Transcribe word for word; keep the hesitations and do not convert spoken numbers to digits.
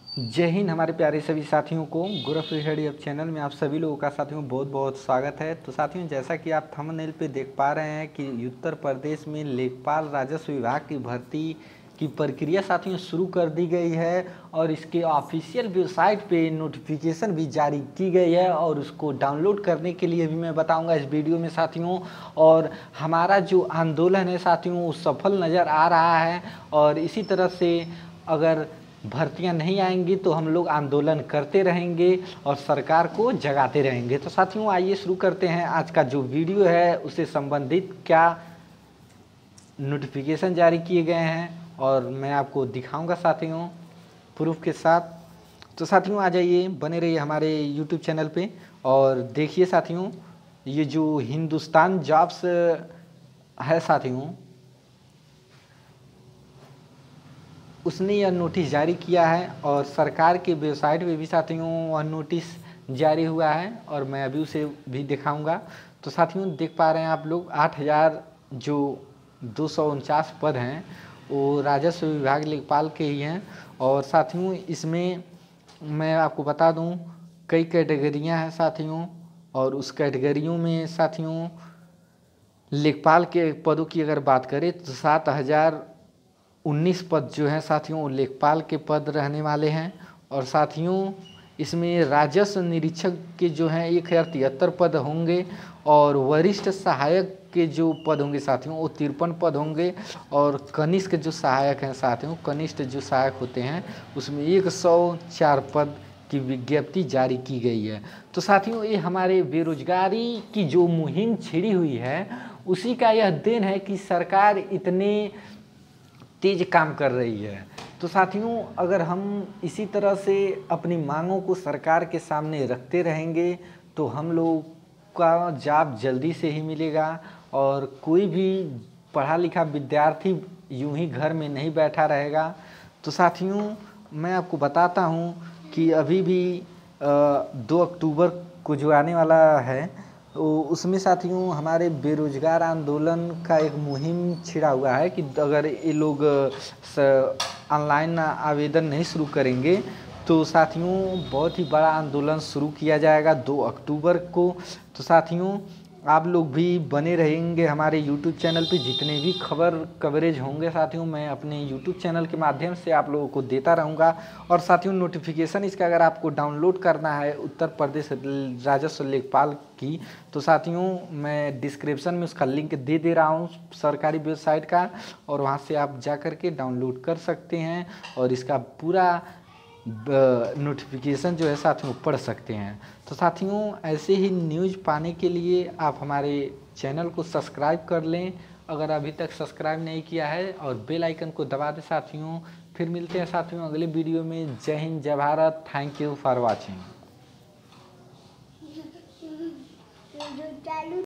जय हिंद हमारे प्यारे सभी साथियों को गुरु स्टडी अब चैनल में आप सभी लोगों का साथियों बहुत बहुत स्वागत है। तो साथियों, जैसा कि आप थंबनेल पे देख पा रहे हैं कि उत्तर प्रदेश में लेखपाल राजस्व विभाग की भर्ती की प्रक्रिया साथियों शुरू कर दी गई है और इसके ऑफिशियल वेबसाइट पे नोटिफिकेशन भी जारी की गई है और उसको डाउनलोड करने के लिए भी मैं बताऊंगा इस वीडियो में साथियों। और हमारा जो आंदोलन है साथियों वो सफल नज़र आ रहा है और इसी तरह से अगर भर्तियां नहीं आएंगी तो हम लोग आंदोलन करते रहेंगे और सरकार को जगाते रहेंगे। तो साथियों आइए शुरू करते हैं आज का जो वीडियो है, उससे संबंधित क्या नोटिफिकेशन जारी किए गए हैं और मैं आपको दिखाऊंगा साथियों प्रूफ के साथ। तो साथियों आ जाइए, बने रहिए हमारे यूट्यूब चैनल पे और देखिए साथियों, ये जो हिंदुस्तान जॉब्स है साथियों, उसने यह नोटिस जारी किया है और सरकार के वेबसाइट पे भी साथियों वह नोटिस जारी हुआ है और मैं अभी उसे भी दिखाऊंगा। तो साथियों देख पा रहे हैं आप लोग, आठ हज़ार जो दो सौ उनचास पद हैं वो राजस्व विभाग लेखपाल के ही हैं। और साथियों इसमें मैं आपको बता दूं कई कैटेगरियां हैं साथियों, और उस कैटेगरियों में साथियों लेखपाल के पदों की अगर बात करें तो सात हज़ार उन्नीस पद जो हैं साथियों लेखपाल के पद रहने वाले हैं। और साथियों इसमें राजस्व निरीक्षक के जो हैं एक हज़ार तिहत्तर पद होंगे और वरिष्ठ सहायक के जो पद होंगे साथियों वो तिरपन पद होंगे। और कनिष्ठ जो सहायक हैं साथियों, कनिष्ठ जो सहायक होते हैं उसमें एक सौ चार पद की विज्ञप्ति जारी की गई है। तो साथियों ये हमारे बेरोजगारी की जो मुहिम छिड़ी हुई है उसी का यह देन है कि सरकार इतने तेज काम कर रही है। तो साथियों अगर हम इसी तरह से अपनी मांगों को सरकार के सामने रखते रहेंगे तो हम लोग का जॉब जल्दी से ही मिलेगा और कोई भी पढ़ा लिखा विद्यार्थी यूं ही घर में नहीं बैठा रहेगा। तो साथियों मैं आपको बताता हूं कि अभी भी दो अक्टूबर को जो आने वाला है तो उसमें साथियों हमारे बेरोजगार आंदोलन का एक मुहिम छिड़ा हुआ है कि अगर ये लोग ऑनलाइन आवेदन नहीं शुरू करेंगे तो साथियों बहुत ही बड़ा आंदोलन शुरू किया जाएगा दो अक्टूबर को। तो साथियों आप लोग भी बने रहेंगे हमारे यूट्यूब चैनल पे, जितने भी खबर कवरेज होंगे साथियों मैं अपने यूट्यूब चैनल के माध्यम से आप लोगों को देता रहूँगा। और साथियों नोटिफिकेशन इसका अगर आपको डाउनलोड करना है उत्तर प्रदेश राजस्व लेखपाल की, तो साथियों मैं डिस्क्रिप्शन में उसका लिंक दे दे रहा हूँ सरकारी वेबसाइट का, और वहाँ से आप जा कर के डाउनलोड कर सकते हैं और इसका पूरा नोटिफिकेशन जो है साथियों पढ़ सकते हैं। तो साथियों ऐसे ही न्यूज़ पाने के लिए आप हमारे चैनल को सब्सक्राइब कर लें अगर अभी तक सब्सक्राइब नहीं किया है, और बेल आइकन को दबा दें साथियों। फिर मिलते हैं साथियों अगले वीडियो में। जय हिंद, जय Bharat, thank you for watching.